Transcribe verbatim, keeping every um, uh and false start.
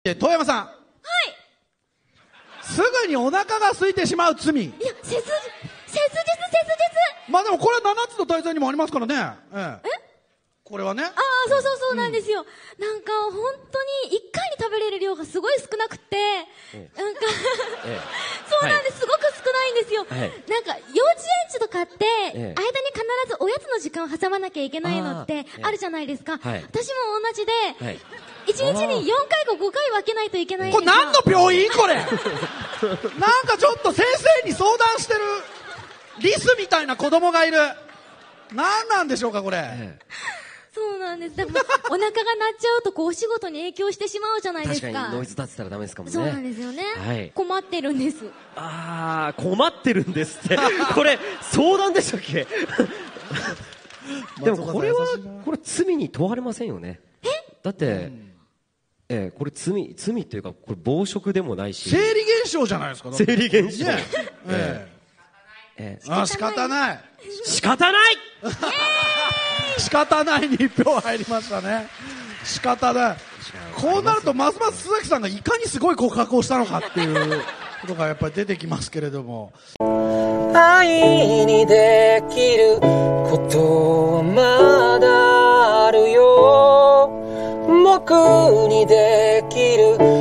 遠山さん。はい。すぐにお腹が空いてしまう罪。いや、 切実、切実、切実。 まあでもこれは七つの大罪にもありますからね。ええ。えこれはね。あああ、そうそうそうなんですよ。うん、なんか本当に一回に食べれる量がすごい少なくて、ええ、なんかそうなんです、はい、すごく少ないんですよ。はい、なんか幼稚園児とかって、ええ、間に必ずおやつの時間を挟まなきゃいけないのってあるじゃないですか。はい、私も同じで、はい、いちにちによんかいかごかい分けないといけないんですよ。 これ何の病院これなんかちょっと先生に相談してるリスみたいな子供がいる。何なんでしょうかこれ。ええ、 そうなんです。でもお腹が鳴っちゃうとこうお仕事に影響してしまうじゃないですか。 確かにノイズ立ってたらダメですかもね。 そうなんですよね。はい、困ってるんです。 ああ、困ってるんですって。これ相談でしたっけ？でもこれはこれ罪に問われませんよね。え？だって、うん、えー、これ罪罪っていうかこれ暴食でもないし。 生理現象じゃないですか。 生理現象。ね、 えーえー、あ、仕方ない。 仕方ない。 えー仕方ないに一票入りましたね。仕方ない。こうなるとますます須崎さんがいかにすごい告白をしたのかっていうことがやっぱり出てきますけれども、 愛にできることはまだあるよ。僕にできる